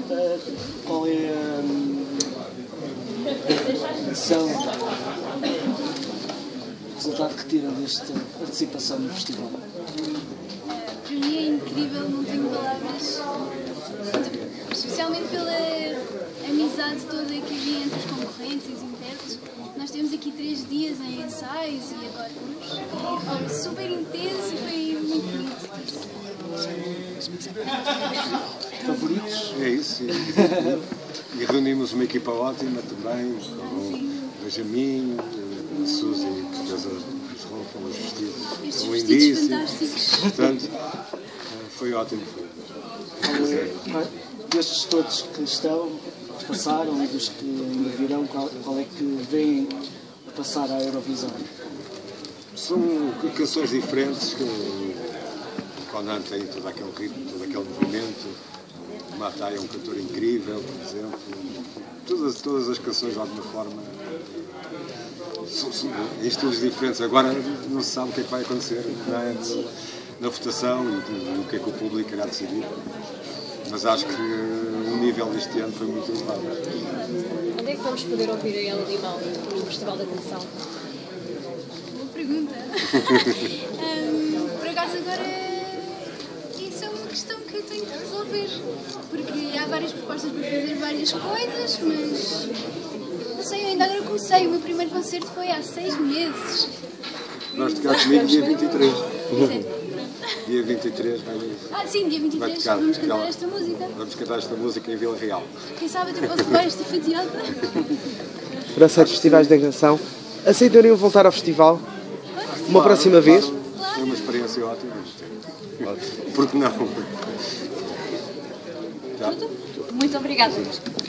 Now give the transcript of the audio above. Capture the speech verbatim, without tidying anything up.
Uh, qual é a lição, o resultado que tiram desta participação no festival? Para mim é incrível, não tenho palavras, especialmente pela amizade toda que havia entre os concorrentes e os intérpretes. Nós temos aqui três dias em ensaios e agora e foi super intenso e foi muito bonito. Favoritos? É isso. E, e reunimos uma equipa ótima também, com o Benjamin, a Suzy, que fez as roupas, os vestidos. Estes São vestidos lindíssimos. fantásticos. Portanto, foi ótimo. Qual é, destes todos que estão, que passaram e dos que ainda virão, qual, qual é que vêm a passar à Eurovisão? São canções diferentes que o Conan tem todo aquele ritmo, todo aquele movimento. O Matai é um cantor incrível, por exemplo. Todas, todas as canções, de alguma forma, são, são em estilos diferentes. Agora não se sabe o que é que vai acontecer na, na votação e o que é que o público irá decidir. Mas acho que o nível deste ano foi muito elevado. Onde é que vamos poder ouvir a Ela Limão no Festival da Canção? Boa pergunta. um, por acaso agora isso é uma questão que eu tenho que resolver, porque há várias propostas para fazer várias coisas, mas não sei, eu ainda agora comecei. O meu primeiro concerto foi há seis meses. Nós tocámos comigo dia vinte e três. É. Dia vinte e três vai. Ah, sim, dia vinte e três tocar, vamos cantar ela, esta música. Vamos cantar esta música em Vila Real. Quem sabe até posso levar esta fatiada. Para seis festivais da canção, aceitariam voltar ao festival uma Claro, próxima vez? Claro. Foi uma experiência ótima. Porque não? Muito obrigada.